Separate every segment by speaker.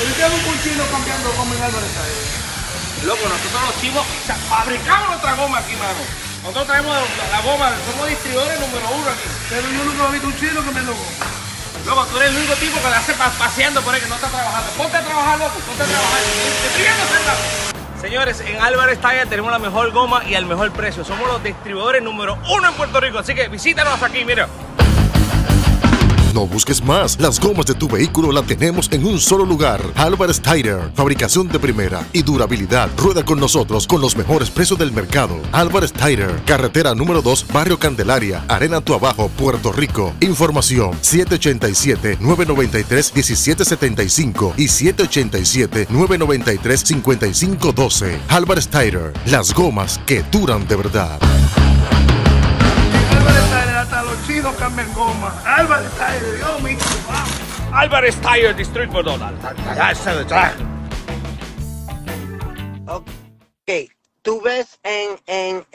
Speaker 1: ¿Por qué un chino cambiando como en Álvarez Tire?
Speaker 2: Loco, nosotros los chivos fabricamos nuestra goma aquí, mano. Nosotros traemos la goma, somos distribuidores número 1 aquí.
Speaker 1: Pero yo nunca he visto un chino cambiando goma.
Speaker 2: Loco, tú eres el único tipo que la hace paseando por ahí, que no está trabajando. Ponte a trabajar, loco, ponte a trabajar. Te estoy viendo, Fernando. Señores, en Álvarez Tire tenemos la mejor goma y al mejor precio. Somos los distribuidores número 1 en Puerto Rico, así que visítanos aquí, mira.
Speaker 3: No busques más. Las gomas de tu vehículo la tenemos en un solo lugar. Álvarez Tire. Fabricación de primera y durabilidad. Rueda con nosotros con los mejores precios del mercado. Álvarez Tire. Carretera número 2, Barrio Candelaria, Arena Tuabajo, Puerto Rico. Información 787-993-1775 y 787-993-5512. Álvarez Tire. Las gomas que duran de verdad.
Speaker 1: Hasta los chinos cambian goma. Álvarez Tire, Dios mío.
Speaker 2: Álvarez Tire Distribuidor.
Speaker 4: Ok, tú ves en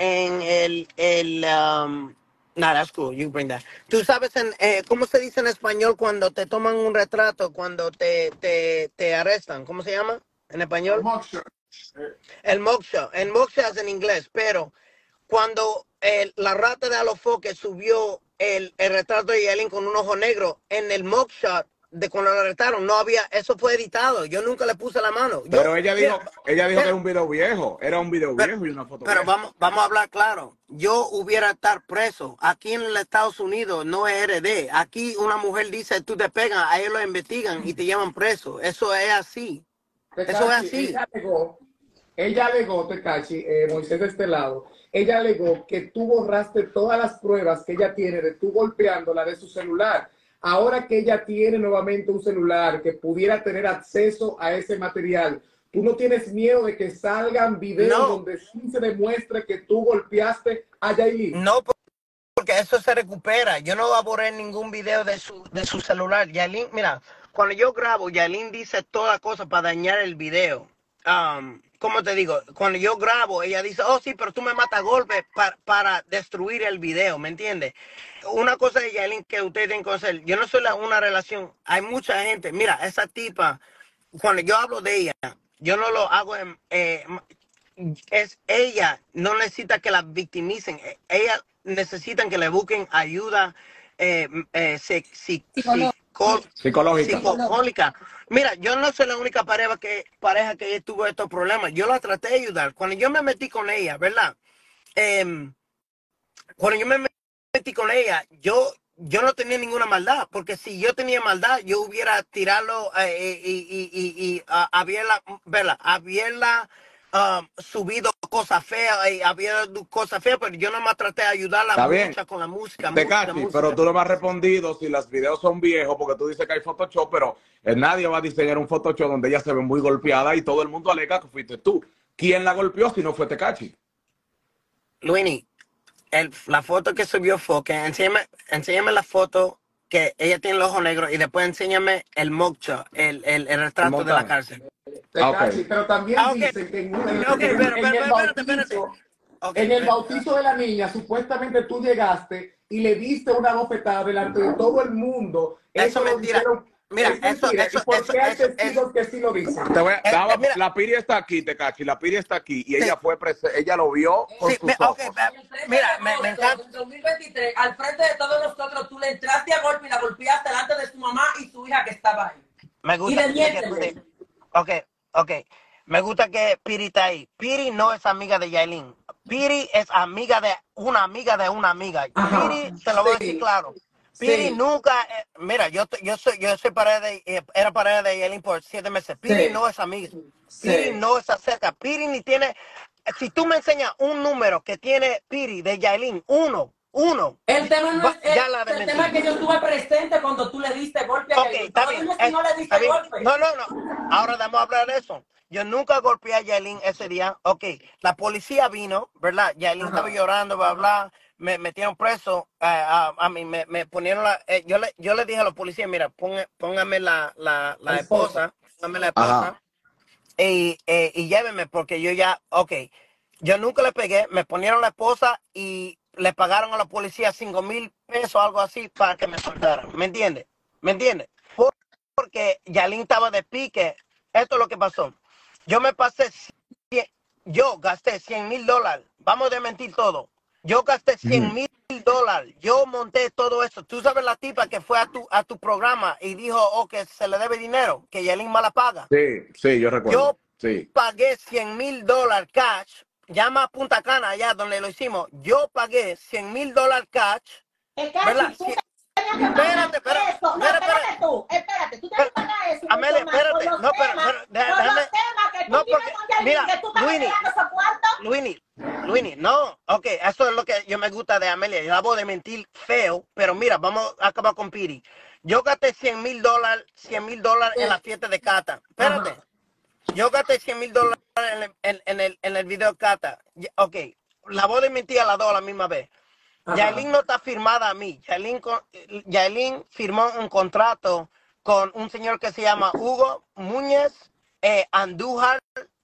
Speaker 4: no, that's cool, you bring that. Tú sabes ¿cómo se dice en español cuando te toman un retrato, cuando te arrestan? ¿Cómo se llama en español?
Speaker 1: Mugshot.
Speaker 4: El mugshot. El mugshot es en inglés, pero cuando la rata de Alofoque subió el retrato de Yailin con un ojo negro en el mugshot de cuando la arrestaron, no había, eso fue editado. Yo nunca le puse la mano.
Speaker 5: Pero ella dijo que era un video viejo. Era un video viejo y una foto
Speaker 4: Pero
Speaker 5: vieja.
Speaker 4: vamos a hablar claro. Yo hubiera estar preso. Aquí en los Estados Unidos no es RD. Aquí una mujer dice, tú te pegas, a ellos lo investigan y te llevan preso. Eso es así. Eso es así.
Speaker 6: Ella alegó, Tekashi, Moisés de este lado, ella alegó que tú borraste todas las pruebas que ella tiene de tú golpeándola de su celular. Ahora que ella tiene nuevamente un celular que pudiera tener acceso a ese material, ¿tú no tienes miedo de que salgan videos donde sí se demuestre que tú golpeaste a Yailin?
Speaker 4: No, porque eso se recupera. Yo no borré ningún video de su celular. Yailin, mira, cuando yo grabo, Yailin dice toda la cosa para dañar el video. ¿Cómo te digo? Cuando yo grabo, ella dice, oh sí, pero tú me matas a golpes para destruir el video, ¿me entiendes? Una cosa de Yailin que ustedes tienen que hacer, yo no soy una relación, hay mucha gente, mira, esa tipa, cuando yo hablo de ella, yo no lo hago es ella, no necesita que la victimicen, ella necesita que le busquen ayuda psicológica. Mira, yo no soy la única pareja que tuvo estos problemas. Yo la traté de ayudar. Cuando yo me metí con ella, ¿verdad? Cuando yo me metí con ella, yo no tenía ninguna maldad. Porque si yo tenía maldad, yo hubiera tirado y haberla subido cosas feas y había cosas feas, pero yo nomás traté de ayudarla mucho con la música.
Speaker 5: Tekashi, pero tú no me has respondido si los videos son viejos, porque tú dices que hay Photoshop, pero nadie va a diseñar un Photoshop donde ella se ve muy golpeada y todo el mundo alega que fuiste tú. ¿Quién la golpeó si no fue Tekashi?
Speaker 4: Luini, la foto que subió fue que enséñame la foto que ella tiene el ojo negro y después enséñame el mugshot, el retrato de la cárcel.
Speaker 6: Tekashi, pero también dicen que en el bautizo de la niña, supuestamente tú llegaste y le diste una bofetada delante de todo el mundo.
Speaker 4: Eso es mentira. Mira, eso
Speaker 6: ¿por qué hay testigos que sí lo dicen?
Speaker 5: La Piri está aquí, Tekashi, la Piri está aquí y ella fue ella lo vio con sus ojos.
Speaker 4: Mira, me encanta.
Speaker 7: En 2023, al frente de todos nosotros, tú le entraste a golpe y la golpeaste delante de su mamá y su hija que estaba ahí.
Speaker 4: Me gusta me gusta que Piri está ahí. Piri no es amiga de Yailin. Piri es amiga de una amiga de una amiga. Piri, te lo voy a decir claro. Piri nunca, mira, yo soy era pareja de Yailin por 7 meses. Piri no es amiga. Piri no se acerca. Piri ni tiene, si tú me enseñas un número que tiene Piri de Yailin, uno.
Speaker 7: El tema no es el tema es que yo estuve presente cuando tú le diste golpe a Yailin.
Speaker 4: Está bien.
Speaker 7: No le diste golpe.
Speaker 4: No. Ahora vamos a hablar de eso. Yo nunca golpeé a Yailin ese día. La policía vino, ¿verdad? Yailin estaba llorando, bla, bla. Me metieron preso. A mí me ponieron yo le dije a los policías, mira, póngame la esposa. Póngame la esposa. Y llévenme porque yo ya, yo nunca le pegué. Me ponieron la esposa y le pagaron a la policía 5,000 pesos, algo así, para que me soltaran. ¿Me entiendes? Porque Yailin estaba de pique esto es lo que pasó. Yo me pasé, yo gasté $100,000. Vamos a mentir todo. Yo gasté $100,000. Yo monté todo eso. Tú sabes la tipa que fue a tu programa y dijo, que se le debe dinero, que Yelin mala paga.
Speaker 5: Sí, sí, yo recuerdo.
Speaker 4: Yo
Speaker 5: Sí.
Speaker 4: pagué $100,000 cash. Llama a Punta Cana, allá donde lo hicimos. Yo pagué $100,000 cash. ¿Verdad? Espérate,
Speaker 8: tú tienes que pagar eso.
Speaker 4: Amelia, espérate. No, pero déjame. No, porque, mira, Luini, no. Ok, eso es lo que yo me gusta de Amelia. Yo la voy a mentir feo, pero mira, vamos a acabar con Piri. Yo gasté $100,000 en la fiesta de Cata. Espérate. Yo gasté $100,000 en el video de Cata. Ok, la voy a mentir a las dos a la misma vez. Yailin no está firmada a mí. Yailin firmó un contrato con un señor que se llama Hugo Muñez, Andújar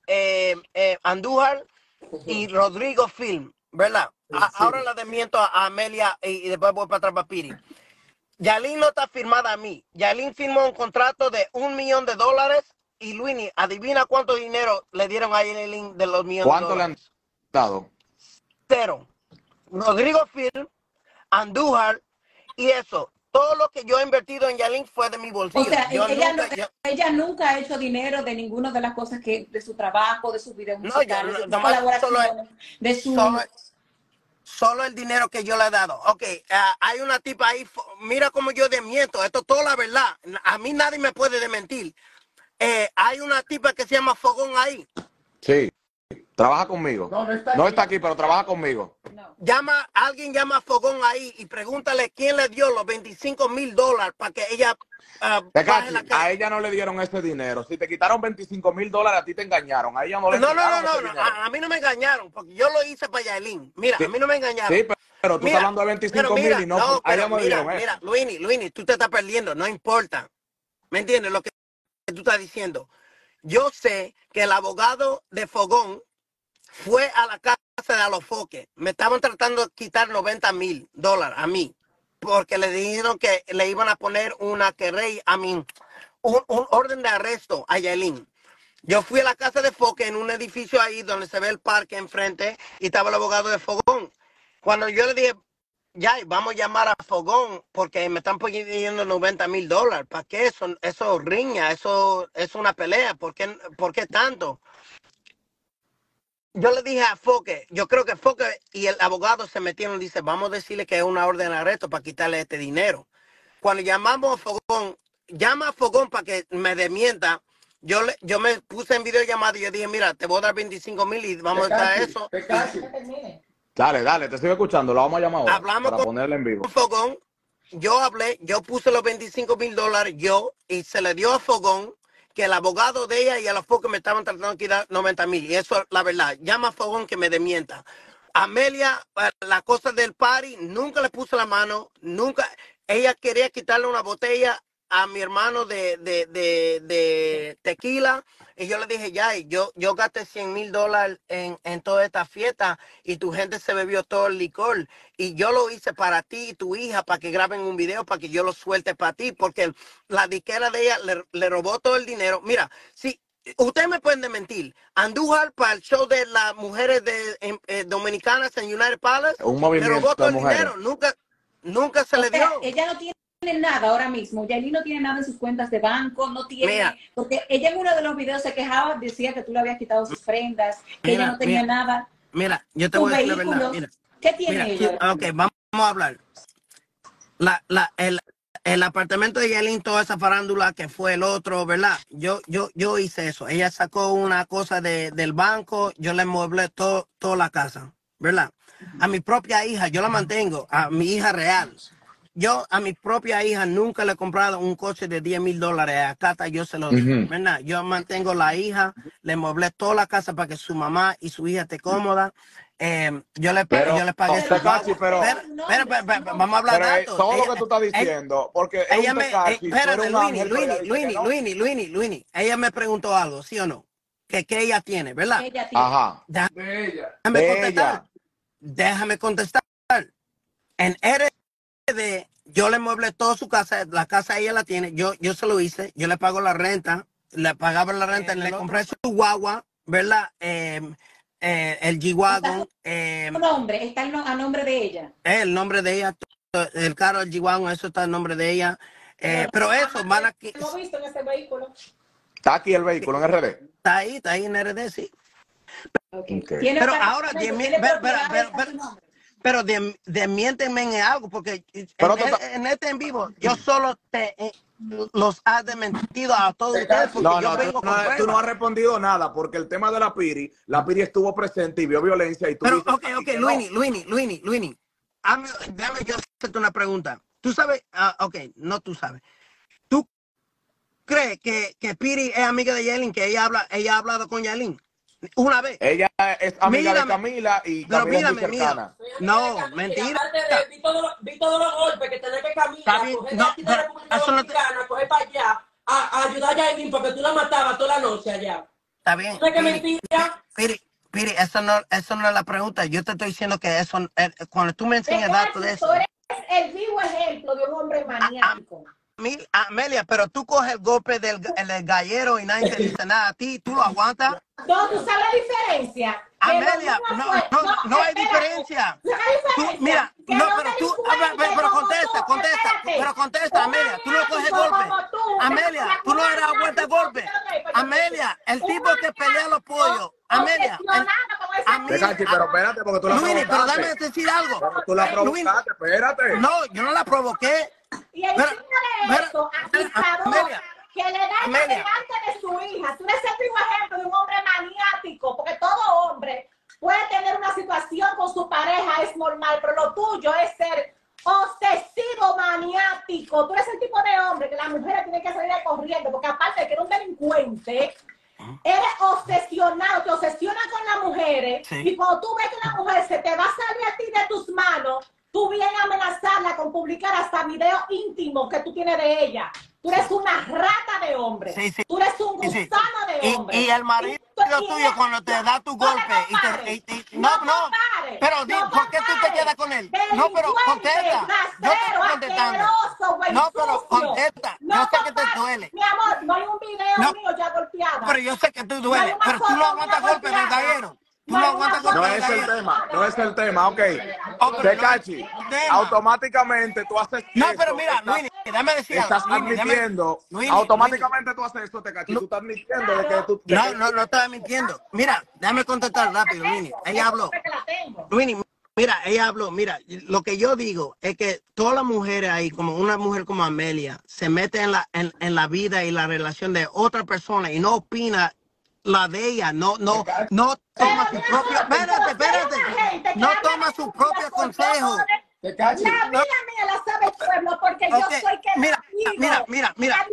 Speaker 4: y Rodrigo Film, ¿verdad? Sí. Ahora la desmiento a Amelia y después voy para atrás para Piri. Yailin no está firmada a mí. Yailin firmó un contrato de $1 millón y Luini, adivina cuánto dinero le dieron a Yailin de los millones de dólares.
Speaker 5: ¿Cuánto le han dado?
Speaker 4: 0. Rodrigo Film, Andújar y eso. Todo lo que yo he invertido en Yailin fue de mi bolsillo.
Speaker 8: O sea, ella nunca ha hecho dinero de ninguna de las cosas de su trabajo, de sus videos musicales, de sus colaboraciones, de su...
Speaker 4: Solo el dinero que yo le he dado. Ok, hay una tipa ahí, mira cómo yo desmiento, esto es toda la verdad. A mí nadie me puede desmentir. Hay una tipa que se llama Fogón ahí.
Speaker 5: Sí. Trabaja conmigo. No está aquí, pero trabaja conmigo.
Speaker 4: No. Alguien llama a Fogón ahí y pregúntale quién le dio los $25,000 para que ella baje la casa.
Speaker 5: A ella no le dieron ese dinero. Si te quitaron $25,000, a ti te engañaron. A ella no le quitaron ese dinero.
Speaker 4: A mí no me engañaron porque yo lo hice para Yailin. Mira, sí. A mí no me engañaron.
Speaker 5: Sí, pero tú estás hablando de $25,000 y no, a ella no le dieron eso.
Speaker 4: Mira, Luini, tú te estás perdiendo. No importa. ¿Me entiendes lo que tú estás diciendo? Yo sé que el abogado de Fogón fue a la casa de Alofoque. Me estaban tratando de quitar $90,000 a mí. Porque le dijeron que le iban a poner un orden de arresto a Yailin. Yo fui a la casa de Foque en un edificio ahí donde se ve el parque enfrente y estaba el abogado de Fogón. Cuando yo le dije, ya, vamos a llamar a Fogón porque me están pidiendo $90,000. ¿Para qué eso? Eso riña, eso es una pelea. ¿Por qué tanto? Yo le dije a Foque, yo creo que Foque y el abogado se metieron y dice, vamos a decirle que es una orden de arresto para quitarle este dinero. Cuando llamamos a Fogón, llama a Fogón para que me desmienta. Yo me puse en videollamada y yo dije, mira, te voy a dar $25,000 y vamos a dar eso.
Speaker 5: Dale, te sigo escuchando, lo vamos a llamar ahora.
Speaker 4: Hablamos
Speaker 5: para ponerle en vivo.
Speaker 4: Con Fogón, yo hablé, yo puse los $25,000 y se le dio a Fogón que el abogado de ella y a la Foque me estaban tratando de quitar $90,000. Y eso es la verdad. Llama a Fogón que me desmienta. Amelia, la cosa del party, nunca le puso la mano, nunca. Ella quería quitarle una botella a mi hermano de tequila y yo le dije, ya, yo gasté $100,000 en toda esta fiesta y tu gente se bebió todo el licor y yo lo hice para ti y tu hija para que graben un video para que yo lo suelte para ti porque la disquera de ella le robó todo el dinero. Mira, si ustedes me pueden mentir, Andújar para el show de las mujeres dominicanas en United Palace le robó todo el dinero, nunca se le dio.
Speaker 8: Ella no tiene nada ahora mismo. Yailin no tiene nada en sus cuentas de banco, no tiene. Mira, porque ella en uno de los videos se quejaba, decía que tú le habías quitado sus prendas, que ella no tenía nada.
Speaker 4: Mira, yo te voy a decir la verdad. Mira,
Speaker 8: ¿qué tiene ella?
Speaker 4: Ok, vamos a hablar. El apartamento de Yailin, toda esa farándula que fue el otro, ¿verdad? Yo hice eso. Ella sacó una cosa del banco, yo le mueblé toda la casa, ¿verdad? A mi propia hija, yo la mantengo, a mi hija real. Yo a mi propia hija nunca le he comprado un coche de $10,000. A Cata yo se lo digo, ¿verdad? Yo mantengo la hija, le mueblé toda la casa para que su mamá y su hija esté cómoda. Yo le pagué su
Speaker 5: Tekashi, pero
Speaker 4: vamos a hablar de esto.
Speaker 5: Todo lo que tú estás diciendo, porque
Speaker 4: ella me, espérate, Luini, ella me preguntó algo, ¿sí o no? Que ella tiene, ¿verdad?
Speaker 8: Ella tiene.
Speaker 5: Ajá.
Speaker 4: Déjame contestar. En RD, yo le mueble toda su casa, la casa ella la tiene, yo se lo hice, yo le pago la renta, le pagaba la renta, le compré su guagua, ¿verdad? El G-Wagon.
Speaker 8: Está a nombre de ella.
Speaker 4: El nombre de ella, el carro, el G-Wagon, eso está el nombre de ella. Pero eso, van aquí.
Speaker 8: ¿Lo he visto en ese vehículo?
Speaker 5: Está aquí el vehículo en RD.
Speaker 4: Está ahí en RD, sí.
Speaker 8: Okay.
Speaker 4: Pero ahora, pero desmiénteme en algo, porque en este en vivo, yo solo los ha desmentido a todos ustedes.
Speaker 5: No, tú no has respondido nada, porque el tema de la Piri estuvo presente y vio violencia. Y tú
Speaker 4: pero, ok, Luini, déjame yo hacerte una pregunta. Tú sabes, no tú sabes. ¿Tú crees que Piri es amiga de Yailin, que ella ha hablado con Yailin? Una vez.
Speaker 5: Ella es amiga de Camila y Camila es muy cercana.
Speaker 4: No, mentira.
Speaker 7: Vi todos los golpes que tenés que Camila coger
Speaker 4: no,
Speaker 7: aquí de República Dominicana, coger para allá, a ayudar a Yailin porque tú la matabas toda la noche allá.
Speaker 4: Está bien.
Speaker 7: ¿No es que mentira?
Speaker 4: Piri, eso no es la pregunta. Yo te estoy diciendo que eso, cuando tú me enseñas datos de eso.
Speaker 8: Tú eres el vivo ejemplo de un hombre maníaco.
Speaker 4: Amelia, pero tú coges el golpe del gallero y nadie te dice nada a ti, ¿tú lo aguantas?
Speaker 8: No, tú sabes la diferencia.
Speaker 4: Amelia, no hay diferencia. Mira, pero contesta, Amelia, tú no coges golpe. Amelia, tú no eres aguanta golpe. Amelia, el tipo que pelea los pollos. Amelia,
Speaker 5: pero espérate, porque tú la provocaste.
Speaker 4: Pero dame decir algo.
Speaker 5: Pero tú la provocaste, espérate.
Speaker 4: No, yo no la provoqué.
Speaker 8: Y encima de eso, acusadora, que le da delante de su hija. Tú eres el vivo ejemplo de un hombre maniático, porque todo hombre puede tener una situación con su pareja, es normal, pero lo tuyo es ser obsesivo maniático. Tú eres el tipo de hombre que las mujeres tienen que salir corriendo, porque aparte de que eres un delincuente, eres obsesionado, te obsesiona con las mujeres, y cuando tú ves que una mujer se te va a salir a ti de tus manos, tú vienes a amenazarla con publicar hasta videos íntimos que tú tienes de ella. Tú eres una rata de hombre. Tú eres un gusano de hombre.
Speaker 4: Y el marido tuyo cuando te da tu golpe pero ¿por qué tú te quedas con él? No, pero contesta. Yo te estoy contestando. No, pero contesta. Yo sé que te duele.
Speaker 8: Mi amor, no hay un video mío ya golpeado.
Speaker 4: Pero yo sé que tú duele. Pero tú no aguantas golpe del gallero.
Speaker 5: No es el tema, ok. Tekashi, automáticamente tú haces
Speaker 4: no, pero mira, Luini, déjame decir algo.
Speaker 5: Estás admitiendo, automáticamente tú haces esto, Tekashi. Tú estás admitiendo de que tú...
Speaker 4: No estoy mintiendo. Mira, déjame contestar rápido, Luini. Ella habló. Luini, mira, ella habló. Mira, lo que yo digo es que todas las mujeres ahí, como una mujer como Amelia, se mete en la vida y la relación de otra persona y no opina la de ella, no toma su propio, espérate, no toma su propio consejo.
Speaker 8: La vida mía la sabe el pueblo porque yo soy que
Speaker 4: mira,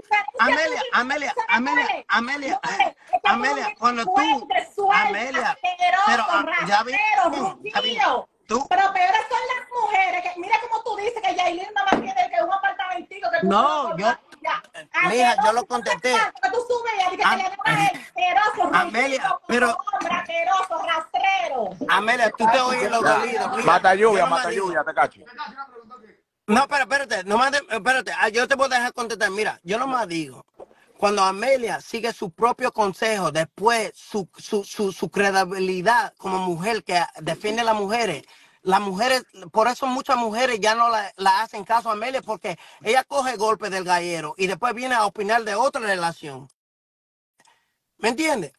Speaker 4: Amelia, cuando tú, Amelia, pero ya vi,
Speaker 8: pero peores son las mujeres, que mira como tú dices que Yailin mamá tiene que un apartamentico que
Speaker 4: no, mija, yo lo contesté.
Speaker 8: Tú subes
Speaker 4: Amelia, pero
Speaker 8: rastrero.
Speaker 4: Amelia, tú te oyes los dolidos.
Speaker 5: Mata lluvia, Tekashi.
Speaker 4: No, pero espérate, yo te voy a dejar contestar. Mira, yo nomás digo, cuando Amelia sigue su propio consejo, después su credibilidad como mujer que defiende a las mujeres, por eso muchas mujeres ya no la hacen caso a Amelia, porque ella coge golpes del gallero y después viene a opinar de otra relación. ¿Me entiendes?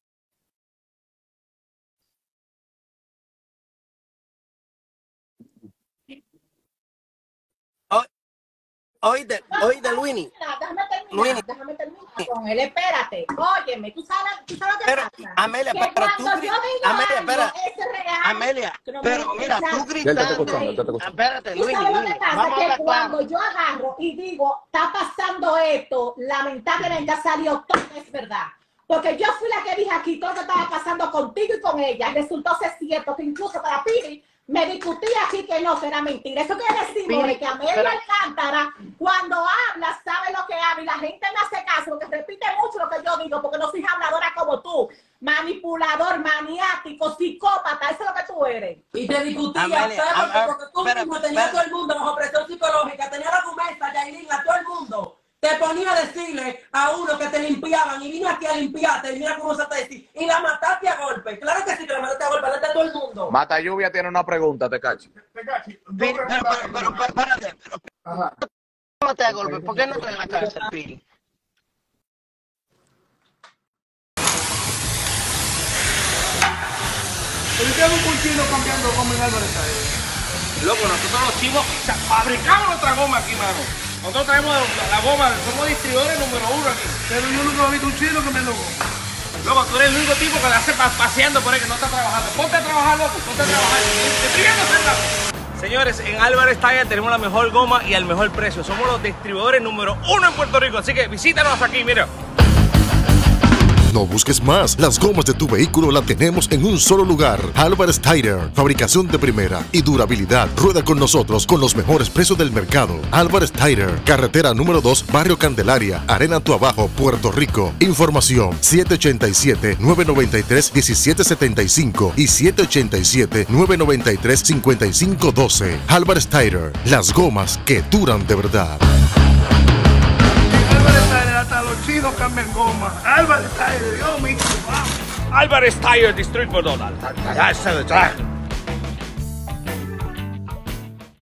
Speaker 4: Oíste, Luini.
Speaker 8: Déjame terminar con él, espérate. Óyeme, tú sabes qué pasa.
Speaker 4: Amelia, pero tú Amelia, pero mira, tú gritando. Espérate, Luini,
Speaker 8: vamos a cuando yo agarro y digo, está pasando esto, lamentablemente ha salido todo, es verdad. Porque yo fui la que dije aquí todo lo que estaba pasando contigo y con ella. Resultó ser cierto que incluso para Piri me discutía aquí que no, será mentira. Eso quiere decir que Amelia Alcántara, cuando habla, sabe lo que habla y la gente me hace caso, porque repite mucho lo que yo digo, porque no soy habladora como tú. Manipulador, maniático, psicópata, eso es lo que tú eres.
Speaker 7: Y te discutía, porque tú mismo tenías a todo el mundo bajo presión psicológica, tenías la argumenta, Yailin, a todo el mundo. te ponía a decirle a uno que te limpiaban y vino aquí a limpiarte y mira cómo se te decía. Y la mataste a golpe. Claro que sí que la mataste a golpe, delante de todo el mundo.
Speaker 5: Mata Lluvia tiene una pregunta, Tecachi.
Speaker 4: Pero espérate.
Speaker 6: Ajá.
Speaker 4: ¿Cómo te da golpe? ¿Por qué no te en la cárcel, Piri?
Speaker 1: Pero usted es un chino cambiando goma en Álvarez Tyler.
Speaker 2: Loco, nosotros los chivos fabricamos nuestra goma aquí, mano. Nosotros traemos la goma, somos distribuidores número 1 aquí.
Speaker 1: Pero yo nunca he visto un chino cambiando goma.
Speaker 2: Loco, tú eres el único tipo que la hace paseando por ahí, que no está trabajando. Ponte a trabajar, loco, ponte a trabajar. Te estoy viendo hacer nada. Señores, en Álvarez Tyler tenemos la mejor goma y al mejor precio. Somos los distribuidores número 1 en Puerto Rico, así que visítanos aquí, mira.
Speaker 3: No busques más. Las gomas de tu vehículo la tenemos en un solo lugar. Álvarez Tyler. Fabricación de primera y durabilidad. Rueda con nosotros con los mejores precios del mercado. Álvarez Tyler. Carretera número 2, Barrio Candelaria, Arena Tuabajo, Puerto Rico. Información 787-993-1775 y 787-993-5512. Álvarez Tyler. Las gomas que duran de verdad.
Speaker 1: Álvarez Tyler, hasta los chinos cambian goma. Álvarez Tyler, Dios mío.
Speaker 2: Álvarez Tyler Distribuidor.